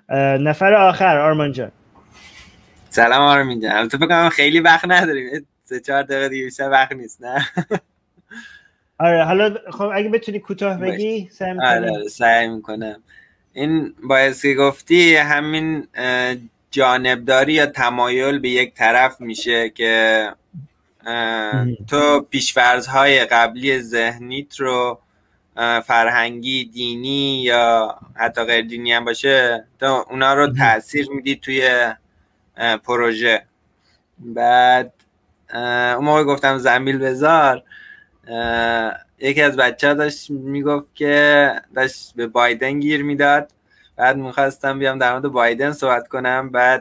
نفر آخر آرمان جان. سلام آرمین جان. البته فکر کنم خیلی وقت نداریم، 3-4 دقیقه دیگه بیشتر وقت نیست نه؟ آره حالا خب اگه بتونی کوتاه بگی سعی می‌کنم. آره سعی میکنم. این باعث که گفتی همین جانبداری یا تمایل به یک طرف میشه که تو پیش‌فرض‌های قبلی ذهنیت رو فرهنگی، دینی یا حتی غیر دینی هم باشه تو اونا رو تأثیر میدی توی پروژه. بعد اون موقع گفتم زنبیل بذار، یکی از بچه ها داشت میگفت که داشت به بایدن گیر میداد، بعد میخواستم بیام در مورد بایدن صحبت کنم، بعد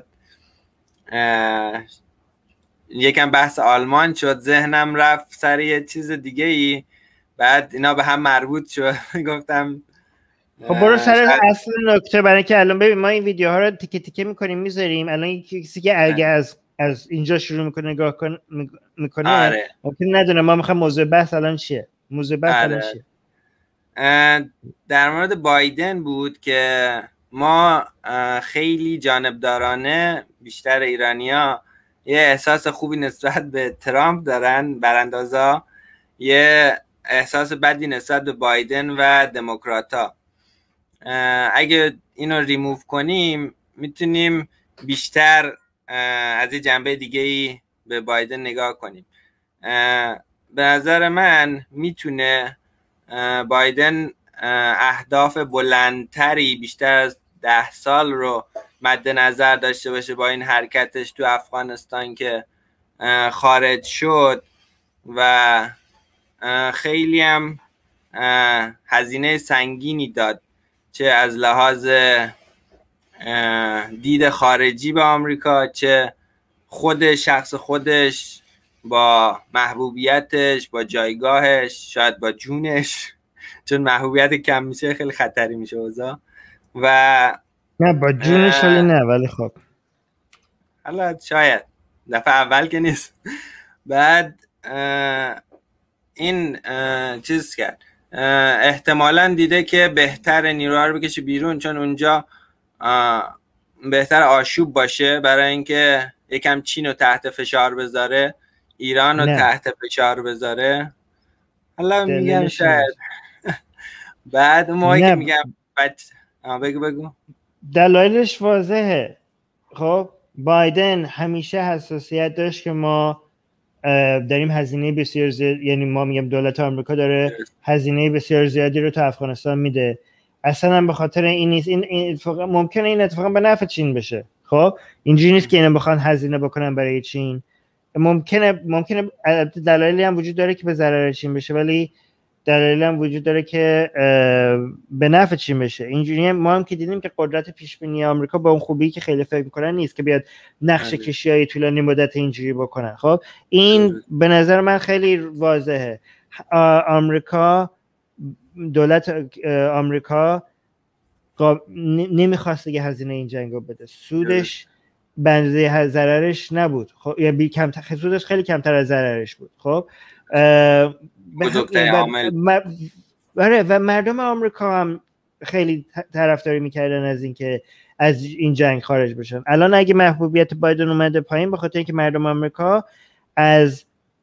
یکم بحث آلمان شد، ذهنم رفت سر یه چیز دیگه ای، بعد اینا به هم مربوط شد. گفتم خب برو سر اصل نکته، برای که الان ببین ما این ویدیوها رو تیکه تیکه میکنیم میذاریم. الان کسی که اگه از اینجا شروع میکنه نگاه میکنه آره. ممکن ندونه ما میخوایم موضوع بحث الان چیه. موضوع بحث الان چیه؟ در مورد بایدن بود که ما خیلی جانبدارانه، بیشتر ایرانی‌ها یه احساس خوبی نسبت به ترامپ دارن، براندازا یه احساس بدی نسبت به بایدن و دموکرات‌ها. اگه اینو ریموو کنیم میتونیم بیشتر از یه جنبه دیگه‌ای به بایدن نگاه کنیم. به نظر من میتونه بایدن اهداف بلندتری بیشتر از 10 سال رو مد نظر داشته باشه با این حرکتش تو افغانستان که خارج شد و خیلی هم هزینه سنگینی داد، چه از لحاظ دید خارجی به آمریکا، چه شخص خودش با محبوبیتش، با جایگاهش، شاید با جونش، چون محبوبیت کم میشه خیلی خطری میشه اوضاع. و نه با جونش ولی نه، ولی خب حالا شاید دفعه اول که نیست. بعد این چیز کرد، احتمالاً دیده که بهتر نیروها رو بکشه بیرون، چون اونجا بهتر آشوب باشه برای اینکه یکم چین رو تحت فشار بذاره، ایران رو تحت فشار بذاره. حالا میگم شاید بعد اون موقعی که میگم بگو دلایلش واضحه. خب بایدن همیشه حساسیت داشت که ما داریم هزینه بسیار زیاد، یعنی ما میگم دولت آمریکا داره هزینه بسیار زیادی رو تو افغانستان میده، اصلا به خاطر این نیست. این ممکنه این اتفاقا به نفع چین بشه. خب اینجوری نیست که اینا بخوان هزینه بکنن برای چین. ممکنه دلایلی هم وجود داره که به ضرر چین بشه، ولی دلایلی هم وجود داره که به نفع چین بشه. اینجوری ما هم که دیدیم که قدرت پیش بینی آمریکا با اون خوبی که خیلی فکر میکنن نیست که بیاد نقشه کشی‌های طولانی مدت اینجوری بکنن. خب این به نظر من خیلی واضحه. آمریکا، دولت آمریکا نمیخواست دیگه هزینه این جنگ رو بده. سودش بنزه ضررش نبود. خب یا سودش خیلی کمتر از ضررش بود. خب و مردم آمریکا هم خیلی طرفداری میکردن از اینکه از این جنگ خارج بشن. الان اگه محبوبیت بایدن اومده پایین به خاطر اینکه مردم آمریکا از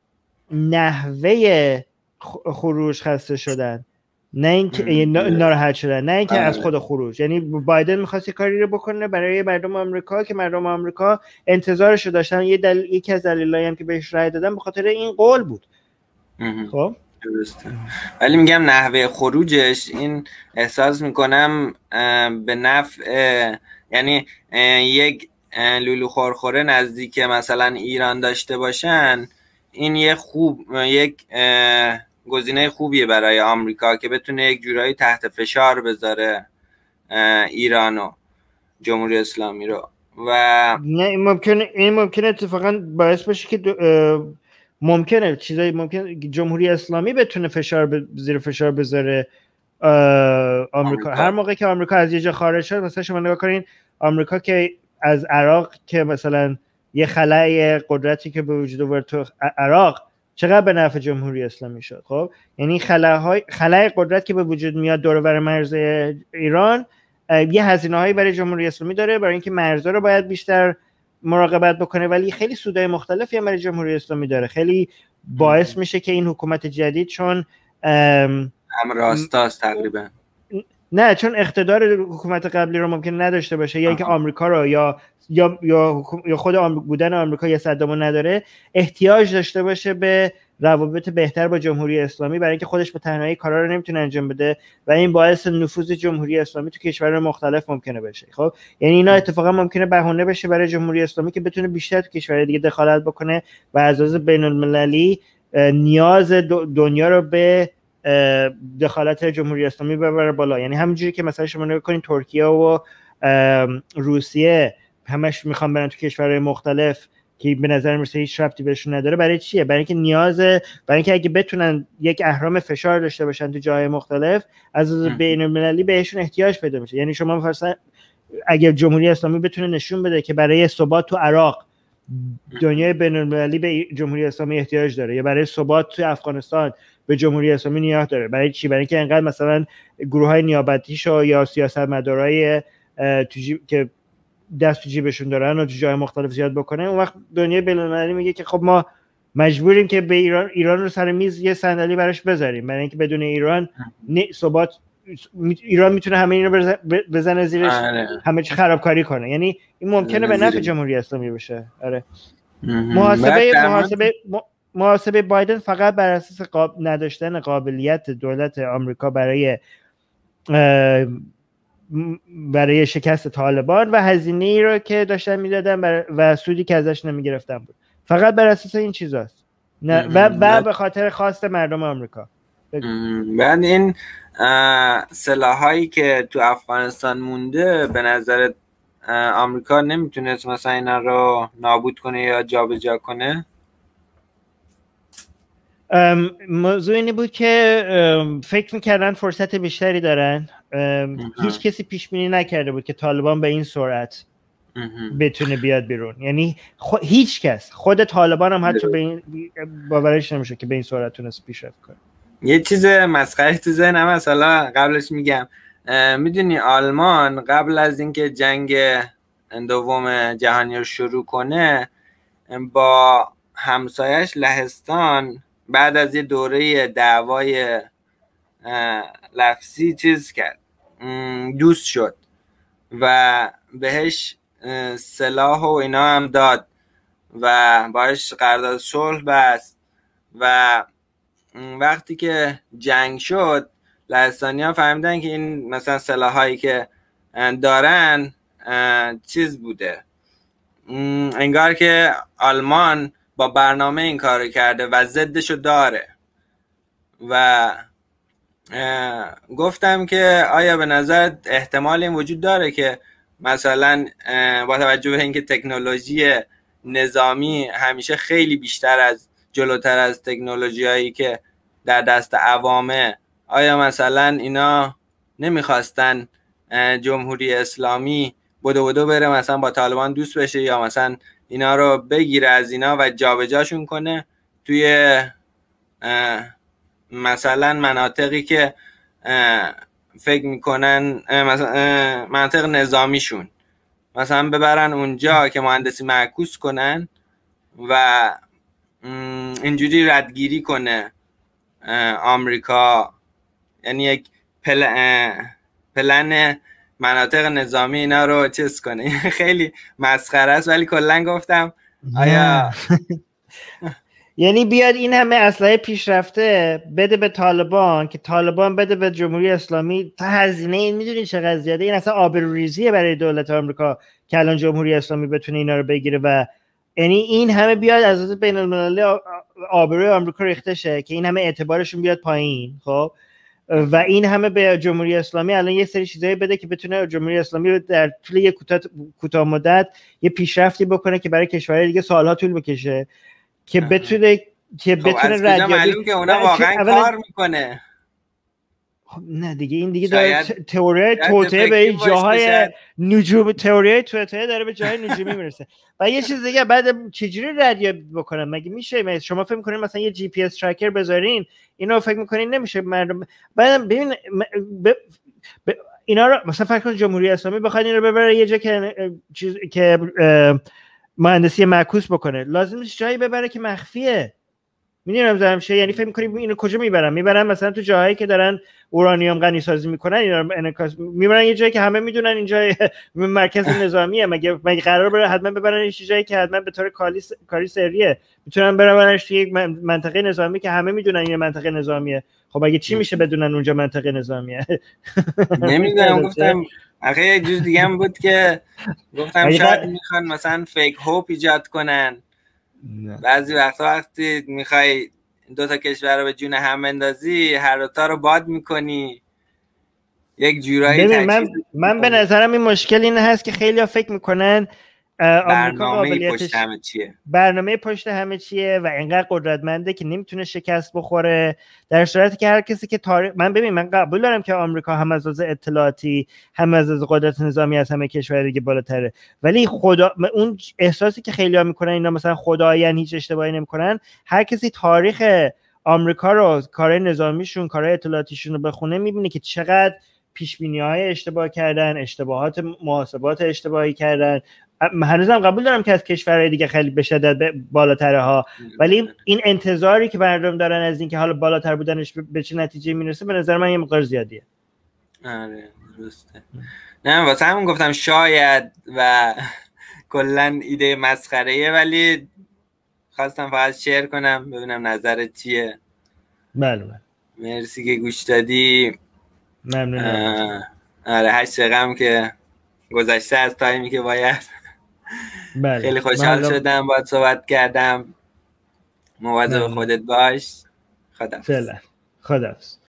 نحوه خروج خسته شدن، نه اینکه ناراحت شدن، نه اینکه از خود خروج. یعنی بایدن می‌خواست کاری رو بکنه برای مردم آمریکا که مردم آمریکا انتظارش رو داشتن. یکی از دلایلی هم که بهش رای دادن به خاطر این قول بود. خب درسته، ولی میگم نحوه خروجش این احساس میکنم به نفع، یعنی یک لولو خورخوره نزدیک مثلا ایران داشته باشن، این یک گزینه خوبیه برای آمریکا که بتونه یک جورایی تحت فشار بذاره ایران و جمهوری اسلامی رو. و نه این ممکنه اتفاقا باعث بشه که ممکنه جمهوری اسلامی بتونه زیر فشار بذاره آمریکا. هر موقع که آمریکا از یه جا خارج شد، مثلا شما نگاه کنین آمریکا که از عراق که مثلا یه خلأ قدرتی که به وجود آورد تو عراق چقدر به نفع جمهوری اسلامی شد. خب یعنی خلأ قدرت که به وجود میاد دور و بر مرز ایران یه هزینه‌هایی برای جمهوری اسلامی داره، برای اینکه مرزها رو باید بیشتر مراقبت بکنه، ولی خیلی سودای مختلفی هم برای جمهوری اسلامی داره. خیلی باعث میشه که این حکومت جدید، چون هم راستاست تقریبا، نه چون اقتدار حکومت قبلی رو ممکن نداشته باشه، یا اینکه آمریکا رو یا خود بودن آمریکا یا صدامو نداره، احتیاج داشته باشه به روابط بهتر با جمهوری اسلامی، برای اینکه خودش به تنهایی کارا رو نمیتونه انجام بده و این باعث نفوذ جمهوری اسلامی تو کشورهای مختلف ممکنه بشه. خب یعنی اینا اتفاقا ممکنه بهونه بشه برای جمهوری اسلامی که بتونه بیشتر تو کشورهای دیگه دخالت بکنه و از لحاظ بین‌المللی نیاز دنیا رو به دخالت جمهوری اسلامی ببره بالا. یعنی همونجوری که مثلا شما نگاه کنین ترکیه و روسیه همش میخوان برن تو کشورهای مختلف که به نظر میرسه هیچ ربطی بهشون نداره. برای چیه؟ برای اینکه اگه بتونن یک اهرام فشار داشته باشن تو جاهای مختلف، از بین‌المللی بهشون احتیاج پیدا میشه. یعنی شما مثلا اگه جمهوری اسلامی بتونه نشون بده که برای ثبات تو عراق دنیای بین‌المللی به جمهوری اسلامی احتیاج داره، یا برای ثبات تو افغانستان به جمهوری اسلامی نیاز داره، برای چی؟ برای اینکه انقدر مثلا گروه‌های نیابتیشو یا سیاستمدارای که دست تو جیبشون دارن و تو جای مختلف زیاد بکنه، اون وقت دنیای بین‌المللی میگه که خب ما مجبوریم که به ایران رو سر میز یه صندلی براش بذاریم، برای اینکه بدون ایران ثبات ایران میتونه همه این رو بزنه زیرش، همه چی خرابکاری کنه. یعنی این ممکنه به نفع جمهوری اسلامی بشه. آره محاسبه بایدن فقط بر اساس نداشتن قابلیت دولت آمریکا برای شکست طالبان و هزینه‌ای رو که داشتن میدادن و سودی که ازش نمیگرفتن بود، فقط بر اساس این چیزاست، نه و به خاطر خواست مردم آمریکا. بعد این سلاحایی که تو افغانستان مونده، به نظر آمریکا نمیتونست مثلا اینا رو نابود کنه یا جابجا کنه؟ موضوع اینی بود که فکر میکردن فرصت بیشتری دارن. هیچ کسی پیش بینی نکرده بود که طالبان به این سرعت بتونه بیاد بیرون. یعنی هیچ کس، خود طالبان هم حتی به این باورش نمیشه که به این سرعت تونست پیشرفت کنه. یه چیز مسخره تو ذهنم هست، حالا قبلش میگم. میدونی آلمان قبل از اینکه جنگ دوم جهانی رو شروع کنه، با همسایش لهستان بعد از یه دوره دعوای لفظی چیز کرد، دوست شد و بهش سلاح و اینا هم داد و باهاش قرارداد صلح بست. و وقتی که جنگ شد، لهستانی‌ها فهمیدن که این مثلا سلاحایی که دارن چیز بوده، انگار که آلمان با برنامه این کارو کرده و ضدشو داره. و گفتم که آیا به نظر احتمال این وجود داره که مثلا با توجه به اینکه تکنولوژی نظامی همیشه خیلی جلوتر از تکنولوژیایی که در دست عوامه، آیا مثلا اینا نمیخواستن جمهوری اسلامی بدو بره مثلا با طالبان دوست بشه، یا مثلا اینا رو بگیره از اینا و جابجاشون کنه توی مثلا مناطقی که فکر میکنن مثلا مناطق نظامیشون، مثلا ببرن اونجا که مهندسی معکوس کنن و اینجوری ردگیری کنه آمریکا. یعنی یک پلن مناطق نظامی اینا رو چیز کنه. خیلی مسخره است، ولی کلا گفتم آیا یعنی بیاد این همه اسلحه پیشرفته بده به طالبان که طالبان بده به جمهوری اسلامی، تا هزینه این میدونی چقدر زیاده. این اصلا آبروریزیه برای دولت آمریکا که الان جمهوری اسلامی بتونه اینا رو بگیره و یعنی این همه بیاد از لحاظ بین‌المللی آبروی آمریکا ریخته شه که این همه اعتبارشون بیاد پایین. خب و این همه به جمهوری اسلامی الان یه سری چیزایی بده که بتونه جمهوری اسلامی در طول یه کوتاه مدت یه پیشرفتی بکنه که برای کشورهای دیگه سالها طول بکشه که بتونه معلوم که اونا واقعا کار میکنه. نه دیگه این دیگه داره تئوری توطئه به این جاهای نجوم، تئوری توطئه داره به جاهای نجومی میرسه. و یه چیز دیگه، بعد چجوری ردیابی بکنن؟ مگه میشه؟ شما فکر میکنین مثلا یه جی پی اس تریکر بذارین اینو فکر میکنین نمیشه؟ مردم بعد ببین اینا رو مثلا فکر کن جمهوری اسلامی بخواد این رو ببره یه جا که چیز که مهندسی معکوس بکنه، لازم نیست جایی ببره که مخفیه. میدونم زدم چه، یعنی فکر می‌کنی اینو کجا میبرن مثلا تو جاهایی که دارن اورانیوم غنی سازی میکنن اینا رو انعکاس میبرن یه جایی که همه میدونن اینجا مرکز نظامیه. مگه قرار بره حتما ببرن یه جایی که حتما به طور کاری سریه میتونن برنش توی یک منطقه نظامی که همه میدونن این منطقه نظامیه؟ خب اگه چی میشه بدونن اونجا منطقه نظامیه؟ نمیدونم. گفتم آخه یه جور دیگه هم بود که گفتم شاید میخوان مثلا فیک هوپ ایجاد کنن. بعضی وقتی میخوای دو تا کشور رو به جون هم بندازی، هر دوتا رو باد میکنی، یک جورایی تجهیز. من به نظرم این مشکل این هست که خیلی‌ها فکر میکنن برنامه پشت همه چیه، برنامه پشت همه چیه و اینقدر قدرتمنده که نمیتونه شکست بخوره، در صورتی که هر کسی که من قبول دارم که آمریکا هم از لحاظ اطلاعاتی هم از لحاظ قدرت نظامی از همه کشورهای دیگه بالاتره، ولی اون احساسی که خیلی‌ها میکنن اینا مثلا خدایان هیچ اشتباهی نمیکنن، هر کسی تاریخ آمریکا رو، کارهای نظامیشون، کارهای اطلاعاتیشون رو بخونه میبینه که چقدر پیشبینی‌های اشتباه کردن، اشتباهات محاسبات اشتباهی کردن. هنوزم قبول دارم که از کشورهای دیگه خیلی به شدت بالاتره ها، ولی این انتظاری که مردم دارن از اینکه حالا بالاتر بودنش به چه نتیجه میرسه به نظر من یه مقدار زیادیه. آره درسته. نه واسه همون گفتم شاید و کلا ایده مسخره‌ایه، ولی خواستم فقط شیر کنم ببینم نظرت چیه. بله. مرسی که گوش دادی. ممنونم. آره 8 دقیقه‌ام که گذشته از تایمی که باید. بله. خیلی خوشحال شدم باهات صحبت کردم. مواظب خودت باش. خداحافظ. خداحافظ.